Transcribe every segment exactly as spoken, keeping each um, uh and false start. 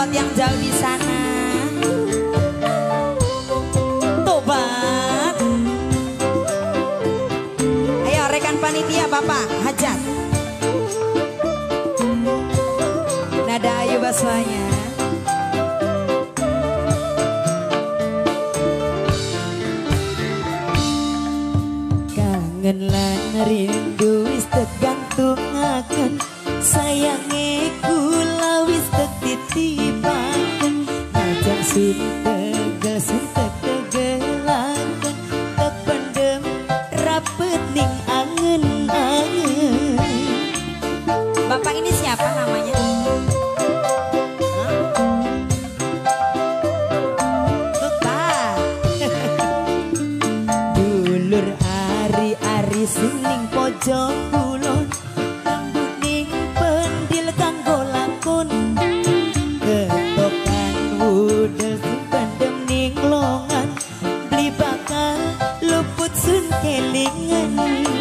buat yang jauh di sana. Tobat. Ayo rekan panitia Bapak Hajat. Nada ayu baswanya. Kangen lan rindu wis tergantungaken, sayange kula wis tetitipaken, najan sun tegel sun tegelaken, kependem rapet ning angen-angen. Bapak ini siapa namanya? Sining pojok kulon, ning pendil kanggo lakon, ketokan wudel pendem ning longan, beli bakal luput sun kelingan.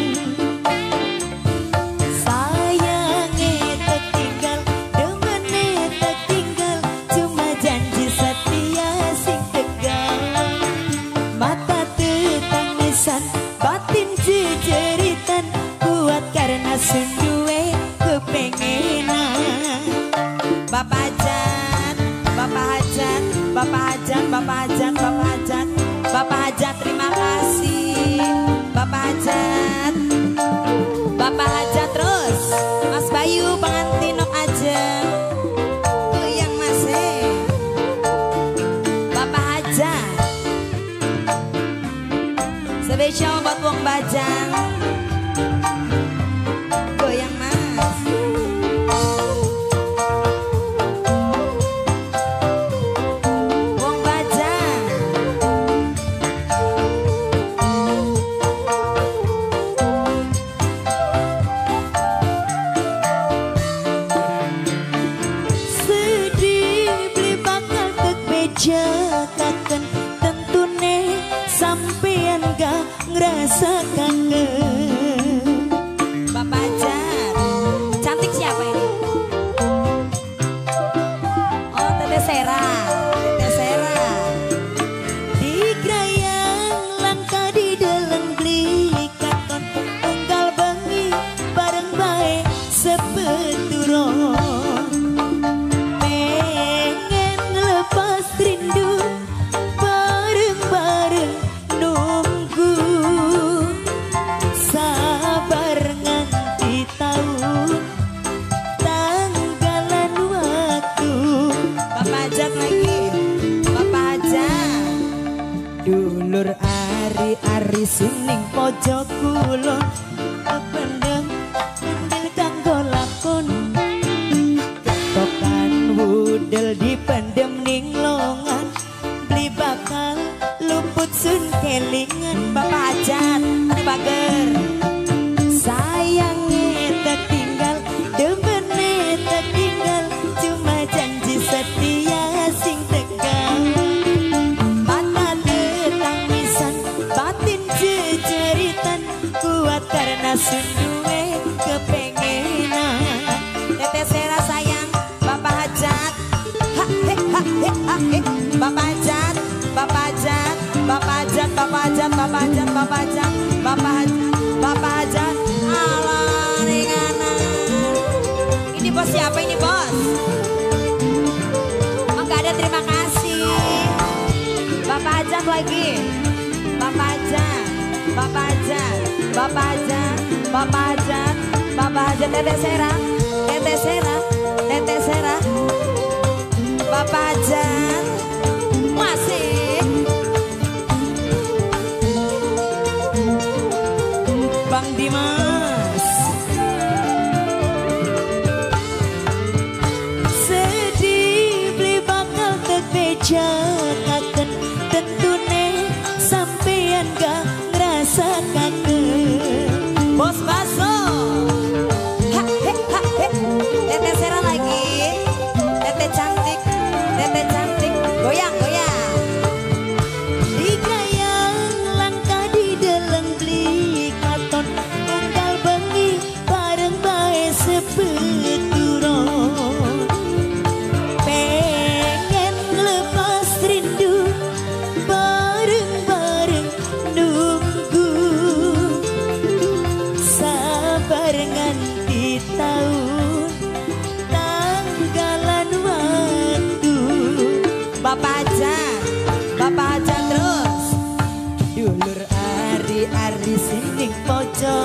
Sayange tertinggal, demene tertinggal, cuma janji setia sing tegal. Mata tetangisan, batin jejeritan, kuat karena sunduwe kepengenan. Bapak Hajat, Bapak Hajat, Bapak Hajat, Bapak Hajat, Bapak Hajat, Bapak Hajat, terima kasih. Bapak Hajat, Bapak Hajat terus. Mas Bayu pengantin nok aja. Oh yang masih. Bapak Hajat. Spesial buat wong Bajang. Goyang mas. Wong Bajang. Sedih beli bakal tek beja kaken, tentune sampean gak ngerasa kangen. Bapak Hajat, cantik siapa ini? Oh Tete Sera, Tete Sera. Di Grayang langka di dalam beli katon, tunggal bengi bareng bae sepeturon. Pengen lepas rindu bareng-bareng nunggu, sabar nganti tahun tanggalan waktu. Bapak Hajat lagi, Bapak Hajat. Dulur ari-ari sining pojok kulon, kependem pendil kanggo lakon, ketokan wudel dipendem ning longan, beli bakal luput sun kelingan. Bapak Hajat, anu bager. Sayange tertinggal, demene tertinggal, cuma janji setia sing tegal. Mata tetangisan, batin jejeritan, kuat karena sunduwe kepengenan. Tete Sera sayang, Bapak Hajat. Ha he ha he ha he. Bapak Hajat, Bapak Hajat, Bapak Hajat, Bapak Hajat, Bapak Hajat, Bapak Hajat, Bapak Hajat, Bapak Hajat. Alah ringanan. Ini bos siapa ini bos? Oh nggak ada terima kasih. Bapak Hajat lagi. Bapak Hajat, Bapak Hajat, Bapak Hajat, Bapak Hajat, Bapak Hajat. Tete Sera, Tete Sera, Tete Sera. Bapak Hajat masih. Bang Dimas. Sedih beli bakal terbeja kaken, tentune sampean gak ngerasa kangen. Bos Baso. Ha he ha he. Tete Sera lagi. Tete cantik, Tete cantik. Goyang goyang. Di Grayang langka di dalam beli katon, tunggal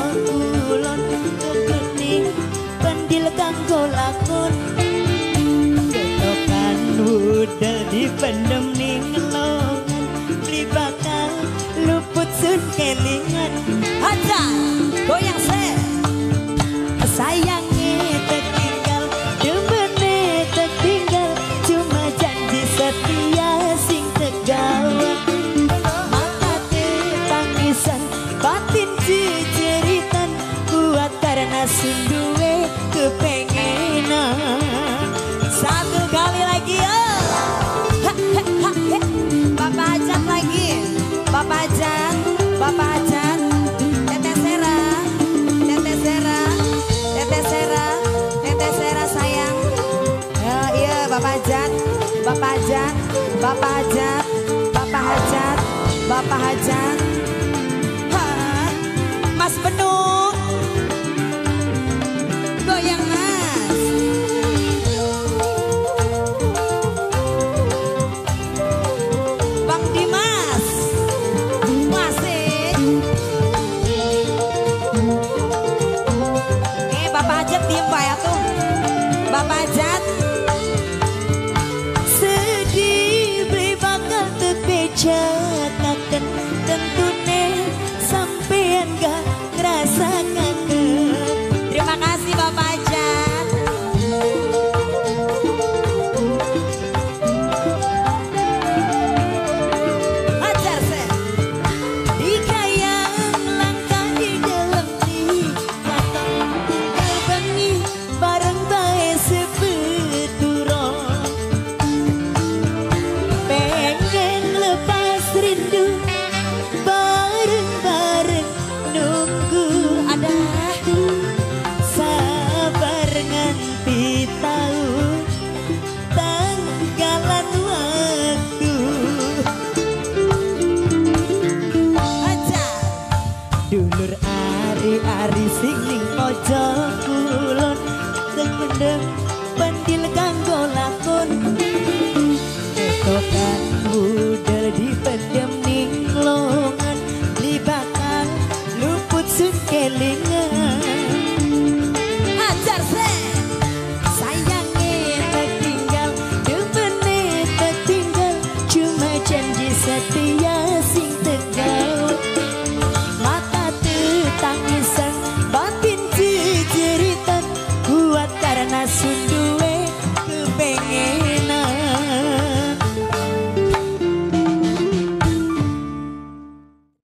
kulon kekening pendil kanggo lakon ketokan budal dipendem ning longan beli bakal luput sun kelingan aja goyang se sayangnya tertinggal demene tertinggal cuma janji setia sing tegal mata tangisan batin jejeritan kuat karena sunduwe kepengenan satu kali lagi oh Bapak Ajat lagi Bapak Ajat Bapak Ajat Teteh Sera Teteh Sera Teteh Sera Teteh Sera sayang ya, iya Bapak Ajat Bapak Ajat Bapak Ajat Bapak Ajat Bapak Ajat Mas Penuh goyang mas Bang Dimas masih eh Bapak Ajat diem pak ya tuh Bapak Ajat sedih beli bakal terpecatakan tentunya sampean gak ngerasa kangen terima kasih Bapak Ajat ajar se dikayang langkah di dalam nih kata tinggal bengi bareng bae sepeturong pengen lepas rindu bareng-bareng nunggu ada sabar nganti tahu tanggalan waktu aja dulur ari-ari sing ning pojok kulon sependem pendil kanggo lakon ketokan budal di